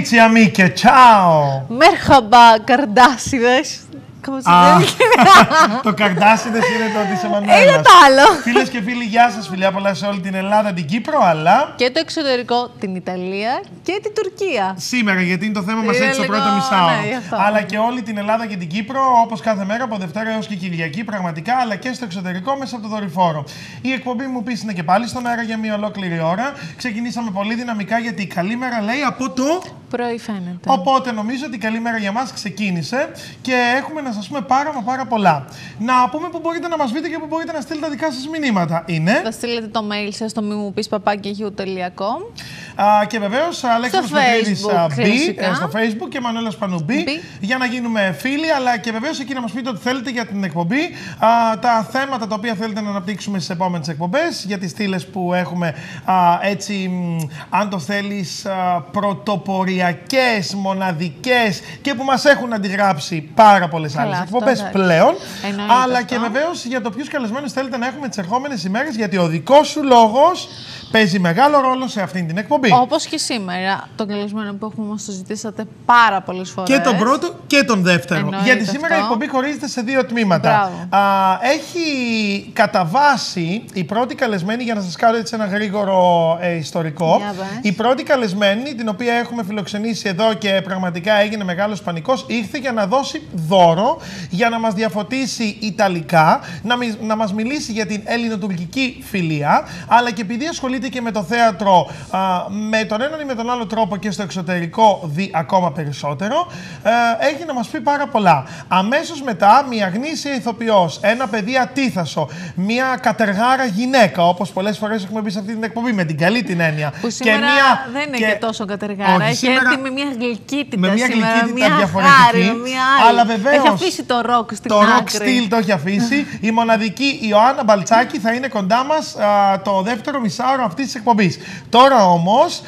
Amici, amiche, ciao! Merhaba, καρδάσιδες. Το καρδάσιδες είναι το της Εμμανουέλας. Είναι το άλλο. Φίλες και φίλοι, γεια σας. Φιλιά πολλά σε όλη την Ελλάδα, την Κύπρο, αλλά και το εξωτερικό, την Ιταλία και την Τουρκία. Σήμερα, γιατί είναι το θέμα μας έτσι στο πρώτο μισάωρο. Αλλά και όλη την Ελλάδα και την Κύπρο, όπως κάθε μέρα από Δευτέρα έως και Κυριακή, πραγματικά, αλλά και στο εξωτερικό μέσα από το δορυφόρο. Η εκπομπή μου πεις είναι και πάλι στον αέρα για μία ολόκληρη ώρα. Ξεκινήσαμε πολύ δυναμικά γιατί η καλή μέρα λέει από το πρωί φαίνεται. Οπότε νομίζω ότι η καλή μέρα για μας ξεκίνησε και έχουμε να σας πούμε πάρα πολλά. Να πούμε που μπορείτε να μας βρείτε και που μπορείτε να στείλετε τα δικά σας μηνύματα. Είναι. Θα στείλετε το mail σας στο mimupis@yahoo.com. Και βεβαίως Αλέξανδρος Πετρίδης στο Facebook και Μανουέλας Πανού για να γίνουμε φίλοι, αλλά και βεβαίως εκεί να μας πείτε ό,τι θέλετε για την εκπομπή, τα θέματα τα οποία θέλετε να αναπτύξουμε στις επόμενες εκπομπές, για τις στήλες που έχουμε έτσι, αν το θέλεις, πρωτοποριακές, μοναδικές και που μας έχουν αντιγράψει πάρα πολλές άλλες εκπομπές πλέον. Αλλά και βεβαίως για το ποιους καλεσμένους θέλετε να έχουμε τις ερχόμενες ημέρες, γιατί ο δικός σου λόγος παίζει μεγάλο ρόλο σε αυτήν την εκπομπή. Όπως και σήμερα, τον καλεσμένο που έχουμε μας το ζητήσατε πάρα πολλές φορές. Και τον πρώτο και τον δεύτερο. Γιατί σήμερα η εκπομπή χωρίζεται σε δύο τμήματα. Έχει κατά βάση η πρώτη καλεσμένη, για να σας κάνω έτσι ένα γρήγορο ιστορικό. Η πρώτη καλεσμένη, την οποία έχουμε φιλοξενήσει εδώ και πραγματικά έγινε μεγάλος πανικός, ήρθε για να δώσει δώρο, για να μας διαφωτίσει ιταλικά, να μας μιλήσει για την ελληνοτουρκική φιλία, αλλά και επειδή ασχολείται και με το θέατρο με τον έναν ή με τον άλλο τρόπο και στο εξωτερικό δει ακόμα περισσότερο, έχει να μας πει πάρα πολλά. Αμέσως μετά, μια γνήσια ηθοποιός, ένα παιδί ατίθασο, μια κατεργάρα γυναίκα, όπως πολλές φορές έχουμε πει σε αυτή την εκπομπή, με την καλή την έννοια. Που σήμερα δεν είναι και τόσο κατεργάρα. Έχει έρθει με μια γλυκύτητα. Με μια γλυκύτητα διαφορετική. Αλλά βεβαίως έχει αφήσει το ροκ στην άκρη. Το ροκ στυλ το έχει αφήσει. Η μοναδική Ιωάννα Μπαλτσάκη θα είναι κοντά μας το δεύτερο μισάωρο αυτής της εκπομπής. Τώρα όμως,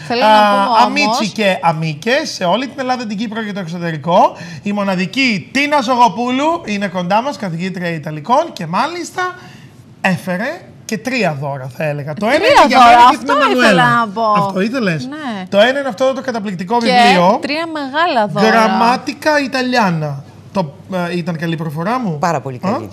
αμίτσι και αμίκες σε όλη την Ελλάδα, την Κύπρο και το εξωτερικό, η μοναδική Τίνα Ζωγοπούλου είναι κοντά μας, καθηγήτρια Ιταλικών, και μάλιστα έφερε και 3 δώρα, θα έλεγα. Το ένα είναι για μένα και την Εμμανουέλα. Αυτό ήθελες. Ναι. Το ένα είναι αυτό το καταπληκτικό βιβλίο. 3 μεγάλα δώρα. Γραμμάτικα Ιταλιάνα. Ήταν καλή προφορά μου. Πάρα πολύ καλή.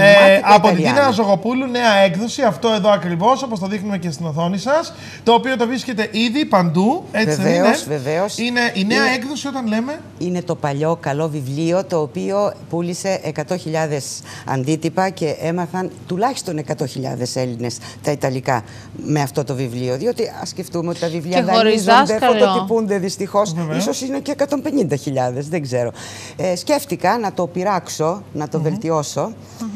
Από την Τίνα Ζωγοπούλου, νέα έκδοση. Αυτό εδώ ακριβώς, όπως το δείχνουμε και στην οθόνη σας. Το οποίο το βρίσκεται ήδη παντού. Έτσι βεβαίως. Είναι η νέα έκδοση όταν λέμε. Είναι το παλιό καλό βιβλίο, το οποίο πούλησε 100.000 αντίτυπα και έμαθαν τουλάχιστον 100.000 Έλληνες τα Ιταλικά με αυτό το βιβλίο. Διότι ας σκεφτούμε ότι τα βιβλία δανείζονται, φωτοτυπούνται δυστυχώς. Ίσως είναι και 150.000, δεν ξέρω. Σκέφτηκα να το πειράξω, να το βελτιώσω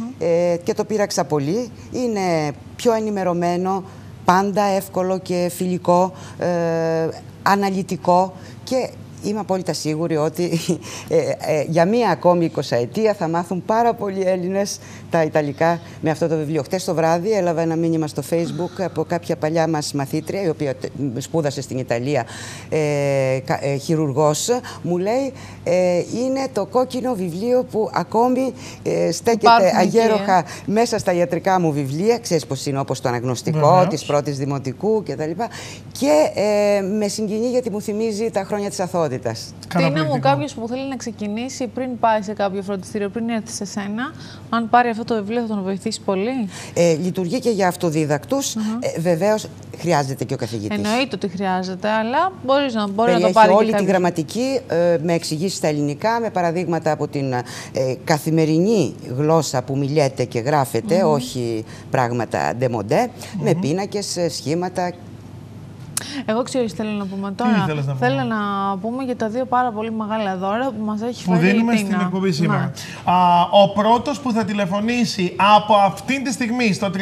και το πείραξα πολύ. Είναι πιο ενημερωμένο, πάντα εύκολο και φιλικό, αναλυτικό και είμαι απόλυτα σίγουρη ότι για μία ακόμη 20ετία θα μάθουν πάρα πολλοί Έλληνες τα Ιταλικά με αυτό το βιβλίο. Χτες το βράδυ έλαβα ένα μήνυμα στο Facebook από κάποια παλιά μας μαθήτρια, η οποία σπούδασε στην Ιταλία, χειρουργός. Μου λέει, είναι το κόκκινο βιβλίο που ακόμη στέκεται αγέροχα μέσα στα ιατρικά μου βιβλία. Ξέρεις πώς είναι, όπως το αναγνωστικό της πρώτης δημοτικού κτλ. Και με συγκινεί γιατί μου θυμίζει τα χρόνια της αθωότητας. Τίνα μου, κάποιος που θέλει να ξεκινήσει πριν πάει σε κάποιο φροντιστήριο, πριν έρθει σε σένα, αν πάρει αυτό το βιβλίο θα τον βοηθήσει πολύ. Λειτουργεί και για αυτοδίδακτους. Βεβαίως χρειάζεται και ο καθηγητής. Εννοείται ότι χρειάζεται, αλλά μπορεί να το πάρει. Έχει όλη τη γραμματική με εξηγήσεις στα ελληνικά, με παραδείγματα από την καθημερινή γλώσσα που μιλιέται και γράφεται, όχι πράγματα ντεμοντέ, με πίνακες, σχήματα. Εγώ ξέρω τι θέλω να πούμε τώρα. Θέλω να πούμε για τα 2 πάρα πολύ μεγάλα δώρα που μας έχει φέρει που δίνουμε στην εκπομπή σήμερα. Ο πρώτος που θα τηλεφωνήσει από αυτήν τη στιγμή στο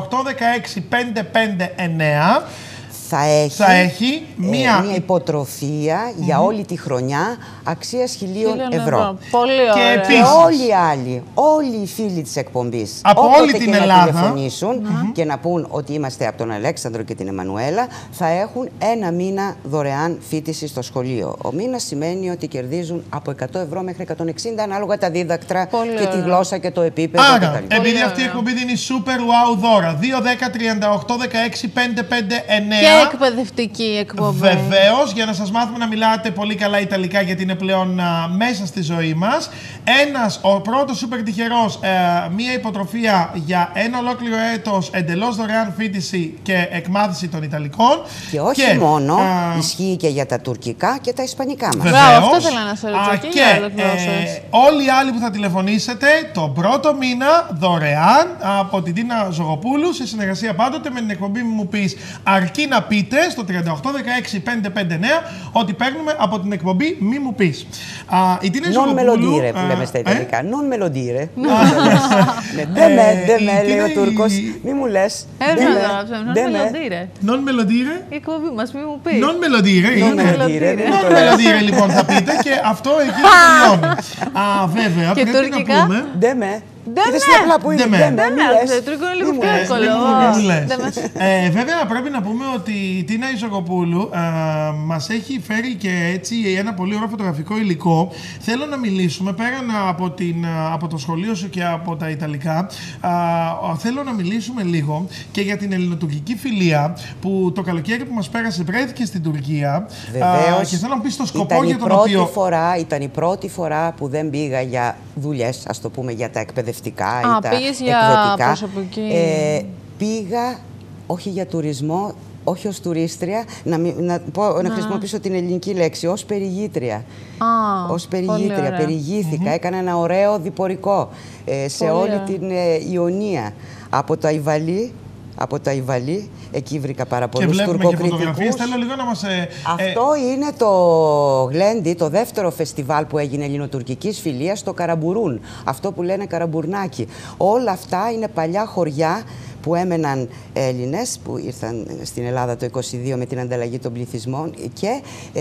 3816-559 θα έχει μία υποτροφία για όλη τη χρονιά αξίας 1.000 ευρώ. Πολύ ωραία. Και επίσης, όλοι οι φίλοι της εκπομπής, από όλη την Ελλάδα, να τηλεφωνήσουν και να πούν ότι είμαστε από τον Αλέξανδρο και την Εμμανουέλα, θα έχουν 1 μήνα δωρεάν φοιτηση στο σχολείο. Ο μήνας σημαίνει ότι κερδίζουν από 100 ευρώ μέχρι 160, ανάλογα τα δίδακτρα και τη γλώσσα και το επίπεδο. Άρα, επειδή αυτή η εκπομπή δίνει super wow δώρα, 2, 10, 38, 16, 5, 5, 9. εκπαιδευτική εκπομπή. Βεβαίως, για να σας μάθουμε να μιλάτε πολύ καλά Ιταλικά, γιατί είναι πλέον μέσα στη ζωή μας. Ο πρώτος σούπερ τυχερός, μία υποτροφία για ένα ολόκληρο έτος, εντελώς δωρεάν φοιτηση και εκμάθηση των Ιταλικών. Και όχι μόνο, ισχύει και για τα τουρκικά και τα ισπανικά μας. Βεβαίως. Αυτό θέλω να σε ρωτήσω. Και όλοι οι άλλοι που θα τηλεφωνήσετε, τον πρώτο μήνα δωρεάν από την Τίνα Ζωγοπούλου, σε συνεργασία πάντοτε με την εκπομπή Μου Πεις. Αρκεί να πείτε στο 3816-559 ότι παίρνουμε από την εκπομπή Μη Μου Πεις. Non me lo dire που λέμε στα Ιταλικά. Non me lo dire. Δεν με, λέει ο Τούρκος. Μη μου λες. Non me lo dire. Η εκπομπή μας, μη μου πεις. Non me lo dire. Non me lo dire. Non me lo dire, λοιπόν, θα πείτε και αυτό εκεί τελειώνει. Βέβαια, και πρέπει να πούμε. Δεν με. Δεν με. Τουρκικό είναι λίγο πιο εύκολο. Βέβαια, πρέπει να πούμε ότι η Τίνα Ζωγοπούλου μας έχει φέρει και έτσι ένα πολύ ωραίο φωτογραφικό υλικό. Θέλω να μιλήσουμε πέραν από το σχολείο σου και από τα Ιταλικά. Θέλω να μιλήσουμε λίγο και για την ελληνοτουρκική φιλία που το καλοκαίρι που μας πέρασε βρέθηκε στην Τουρκία. Βεβαίως. Και θέλω να μου πεις το σκοπό για τον οποίο. Ήταν η πρώτη φορά που δεν πήγα για δουλειές, ας το πούμε, για τα εκπαιδευτικά ή τα πήγες για εκδοτικά. προσωπική. Πήγα όχι για τουρισμό, όχι ως τουρίστρια, να χρησιμοποιήσω την ελληνική λέξη, ως περιηγήτρια. Ως περιηγήτρια, περιηγήθηκα, έκανα ένα ωραίο διπορικό σε όλη την Ιωνία. Από τα Ιβαλή, εκεί βρήκα πάρα πολλούς τουρκοκριτικούς. Θέλω λίγο να μας. Αυτό είναι το Γλέντι, το δεύτερο φεστιβάλ που έγινε ελληνοτουρκικής φιλίας στο Καραμπουρούν. Αυτό που λένε Καραμπουρνάκι. Όλα αυτά είναι παλιά χωριά που έμεναν Έλληνες που ήρθαν στην Ελλάδα το 1922 με την ανταλλαγή των πληθυσμών και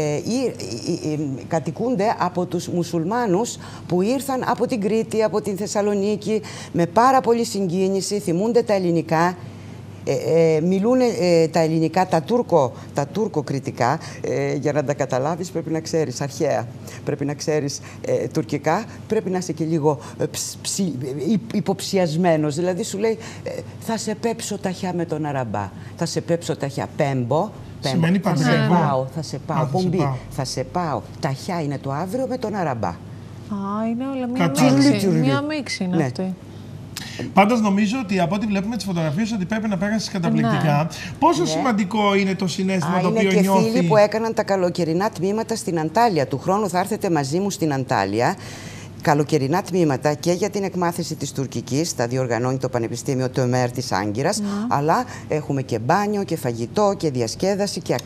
κατοικούνται από τους μουσουλμάνους που ήρθαν από την Κρήτη, από την Θεσσαλονίκη με πάρα πολύ συγκίνηση, θυμούνται τα ελληνικά. Μιλούν τα ελληνικά, τα τουρκοκριτικά, για να τα καταλάβεις πρέπει να ξέρεις αρχαία, πρέπει να ξέρεις τουρκικά, πρέπει να είσαι και λίγο υποψιασμένος, δηλαδή σου λέει θα σε πέψω ταχιά με τον Αραμπά, θα σε πέψω ταχιά, πέμπο, σημαίνει θα σε πάω, πομπή, θα σε πάω, ταχιά είναι το αύριο με τον Αραμπά. Είναι όλα μία μίξη είναι αυτή. Πάντως νομίζω ότι από ό,τι βλέπουμε τις φωτογραφίες ότι πρέπει να πέρασεις καταπληκτικά. Πόσο σημαντικό είναι το συναίσθημα το οποίο νιώθει. Είναι και φίλοι που έκαναν τα καλοκαιρινά τμήματα στην Αντάλια. Του χρόνου θα έρθετε μαζί μου στην Αντάλια. Καλοκαιρινά τμήματα και για την εκμάθηση της τουρκικής, τα διοργανώνει το Πανεπιστήμιο Τεμέρ της Άγκυρας, αλλά έχουμε και μπάνιο και φαγητό και διασκέδαση και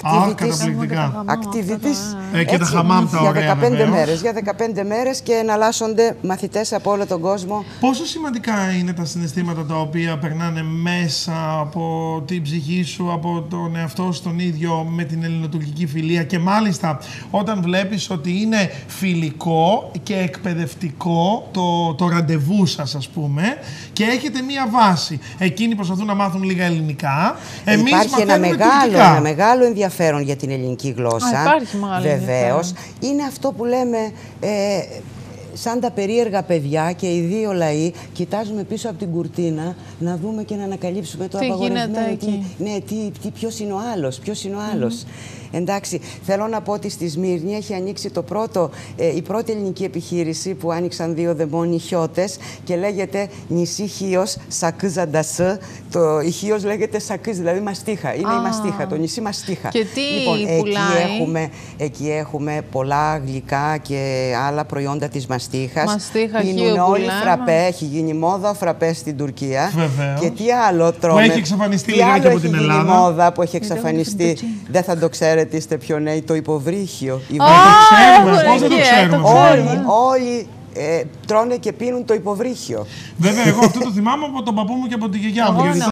activities. Και τα χαμάμ τα ωραία. Για 15 μέρες και εναλλάσσονται μαθητές από όλο τον κόσμο. Πόσο σημαντικά είναι τα συναισθήματα τα οποία περνάνε μέσα από την ψυχή σου, από τον εαυτό σου τον ίδιο με την ελληνοτουρκική φιλία και μάλιστα όταν βλέπεις ότι είναι φιλικό και εκπαιδευτικό το ραντεβού σας, ας πούμε, και έχετε μία βάση. Εκείνοι προσπαθούν να μάθουν λίγα ελληνικά. Εμείς υπάρχει ένα μεγάλο ενδιαφέρον για την ελληνική γλώσσα. Βεβαίως. Είναι αυτό που λέμε σαν τα περίεργα παιδιά και οι δύο λαοί κοιτάζουμε πίσω από την κουρτίνα να δούμε και να ανακαλύψουμε το απαγορευμένο. Ποιος είναι ο άλλος. Εντάξει, θέλω να πω ότι στη Σμύρνη έχει ανοίξει η πρώτη ελληνική επιχείρηση που άνοιξαν δύο δαιμόνιοι χιώτες και λέγεται νησί Χίος Σακίζαντας. Η Χίος λέγεται Σακίζ, δηλαδή μαστίχα. Είναι η μαστίχα, το νησί Μαστίχα. Και τι πουλάει? Εκεί έχουμε πολλά γλυκά και άλλα προϊόντα της μαστίχας. Μαστίχα, πίνουν όλοι φραπέ, έχει γίνει μόδα φραπέ στην Τουρκία. Βεβαίως. Και τι άλλο τρώμε? Που έχει εξαφανιστεί λιγάκι από την Ελλάδα. Τι μόδα που έχει εξαφανιστεί, δεν θα το ξέρετε. Είστε πιο νέοι, το υποβρύχιο. Πώς δεν το ξέρουμε. Όλοι τρώνε και πίνουν το υποβρύχιο. Βέβαια, εγώ αυτό το θυμάμαι από τον παππού μου και από τη γιαγιά μου.